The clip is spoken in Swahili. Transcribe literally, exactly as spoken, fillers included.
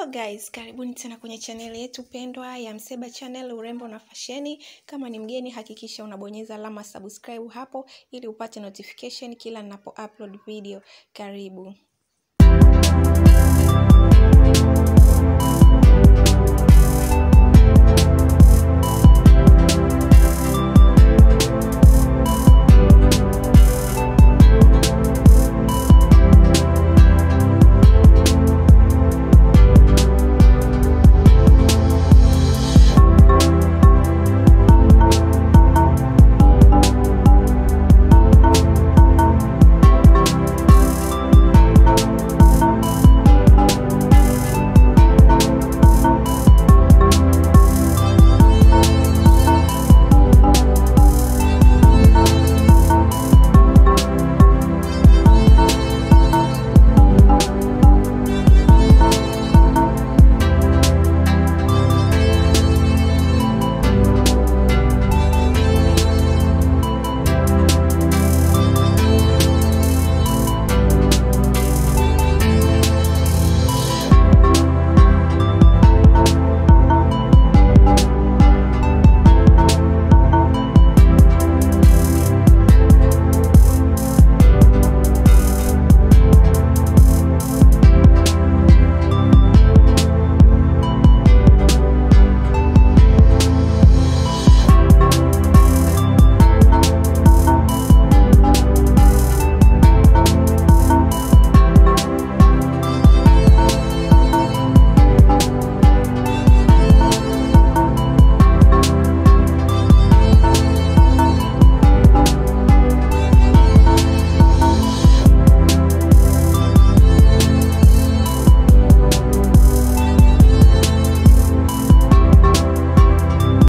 Hello guys, karibuni tena kwenye channel yetu pendwa ya Mseba Channel urembo na fasheni. Kama ni mgeni hakikisha unabonyeza alama subscribe hapo ili upate notification kila ninapo upload video. Karibu.